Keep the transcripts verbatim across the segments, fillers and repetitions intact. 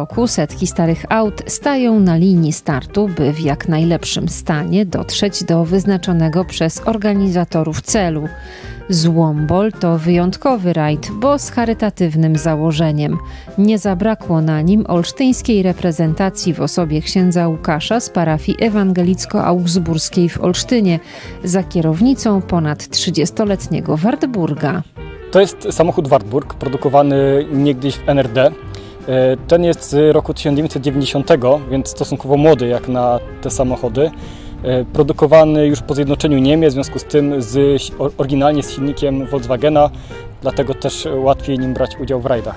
roku setki starych aut stają na linii startu, by w jak najlepszym stanie dotrzeć do wyznaczonego przez organizatorów celu. Złombol to wyjątkowy rajd, bo z charytatywnym założeniem. Nie zabrakło na nim olsztyńskiej reprezentacji w osobie księdza Łukasza z parafii ewangelicko-augsburskiej w Olsztynie za kierownicą ponad trzydziestoletniego Wartburga. To jest samochód Wartburg, produkowany niegdyś w N R D. Ten jest z roku tysiąc dziewięćset dziewięćdziesiątego, więc stosunkowo młody jak na te samochody. Produkowany już po zjednoczeniu Niemiec, w związku z tym z, oryginalnie z silnikiem Volkswagena, dlatego też łatwiej nim brać udział w rajdach.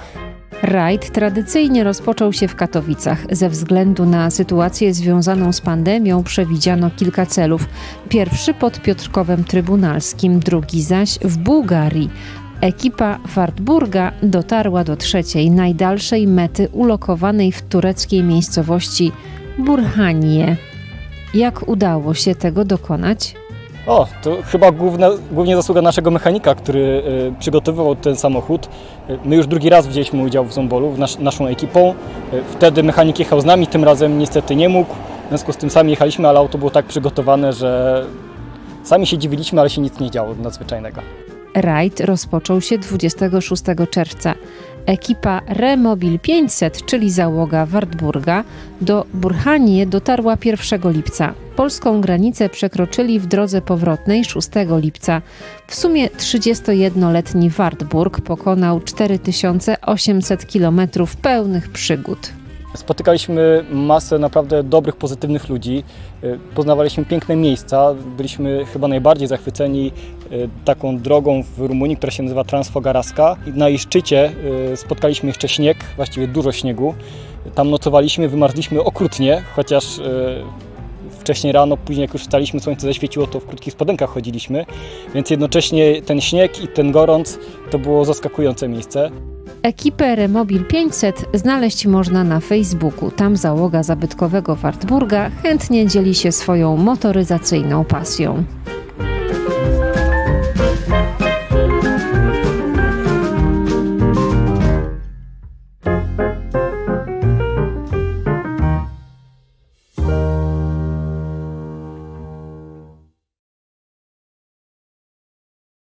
Rajd tradycyjnie rozpoczął się w Katowicach. Ze względu na sytuację związaną z pandemią przewidziano kilka celów. Pierwszy pod Piotrkowem Trybunalskim, drugi zaś w Bułgarii. Ekipa Wartburga dotarła do trzeciej, najdalszej mety ulokowanej w tureckiej miejscowości Burhaniye. Jak udało się tego dokonać? O, to chyba główna, głównie zasługa naszego mechanika, który y, przygotowywał ten samochód. Y, my już drugi raz wzięliśmy udział w Złombolu, w nas, naszą ekipą. Y, wtedy mechanik jechał z nami, tym razem niestety nie mógł. W związku z tym sami jechaliśmy, ale auto było tak przygotowane, że sami się dziwiliśmy, ale się nic nie działo nadzwyczajnego. Rajd rozpoczął się dwudziestego szóstego czerwca. Ekipa Remobil pięćset, czyli załoga Wartburga, do Burhaniye dotarła pierwszego lipca. Polską granicę przekroczyli w drodze powrotnej szóstego lipca. W sumie trzydziestojednoletni Wartburg pokonał cztery tysiące osiemset kilometrów pełnych przygód. Spotykaliśmy masę naprawdę dobrych, pozytywnych ludzi, poznawaliśmy piękne miejsca, byliśmy chyba najbardziej zachwyceni taką drogą w Rumunii, która się nazywa Transfogaraska. I na jej szczycie spotkaliśmy jeszcze śnieg, właściwie dużo śniegu. Tam nocowaliśmy, wymarzliśmy okrutnie, chociaż wcześniej rano, później jak już wstaliśmy, słońce zaświeciło, to w krótkich spodenkach chodziliśmy, więc jednocześnie ten śnieg i ten gorąc to było zaskakujące miejsce. Ekipę Remobil pięćset znaleźć można na Facebooku. Tam załoga zabytkowego Wartburga chętnie dzieli się swoją motoryzacyjną pasją.